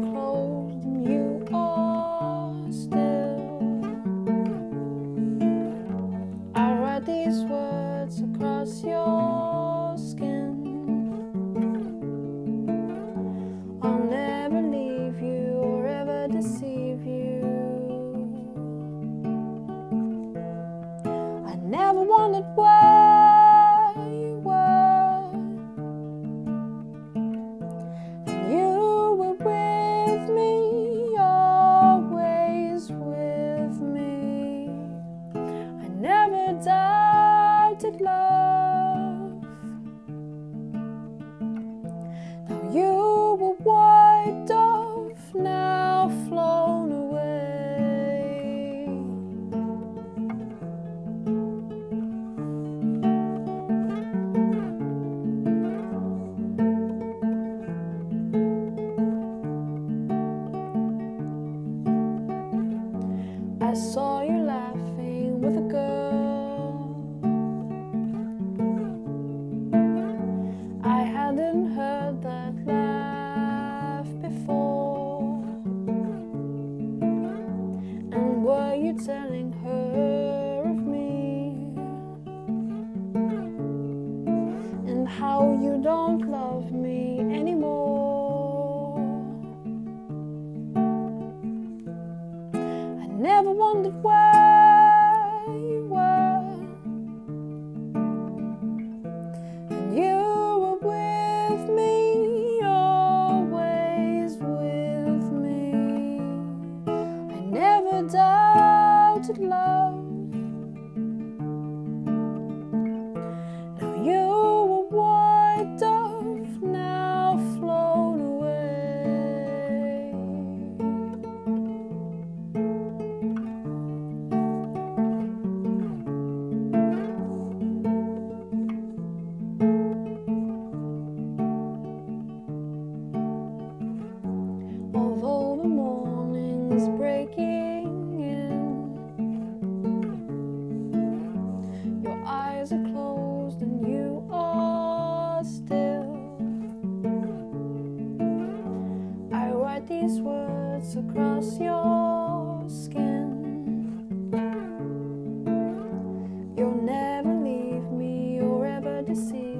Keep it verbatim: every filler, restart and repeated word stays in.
closed and you are still. I write these words across your skin. I'll never leave you or ever deceive you. I never wondered where you were, and you were with me, always with me. I never doubted love. Now you were white dove, now flown away. I saw you laughing with a girl. I hadn't heard that laugh before. And were you telling her of me, and how you don't love me anymore? I never wondered where you were, and you were with me, always with me. I never doubted love. Now you were white dove, now flown away. Although the morning's breaking in, your eyes are closed and you are still. I write these words across your skin. You'll never leave me or ever deceive